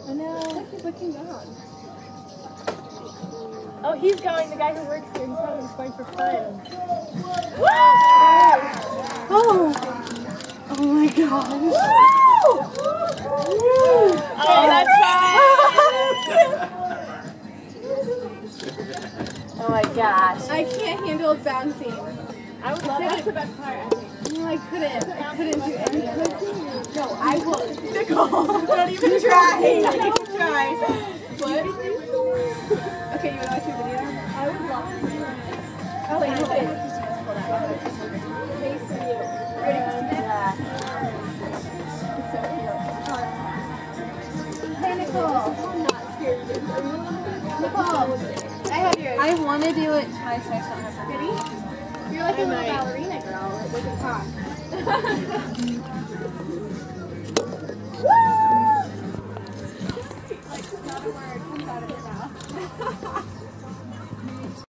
I know. He's looking down. Oh, he's going. The guy who works here. He's probably just going for fun. Woo! Oh! Oh my gosh! Oh, that's fine! Oh my gosh. I can't handle bouncing. I would love that's the best part, I think. No, I couldn't. I couldn't do any of it. No, I will. Nicole, don't even try. Don't even try. What? Okay, you want to watch your video? I would love to do it. Oh, wait, hold on. Face to you. Ready, Christina? Yeah. It's so cute. Hey, Nicole. I'm not scared of it. Nicole, I have yours. I want to do it twice. I still have to. Ready? You're like a little ballerina girl with a cock. Woo! Like, not a word comes out of your mouth.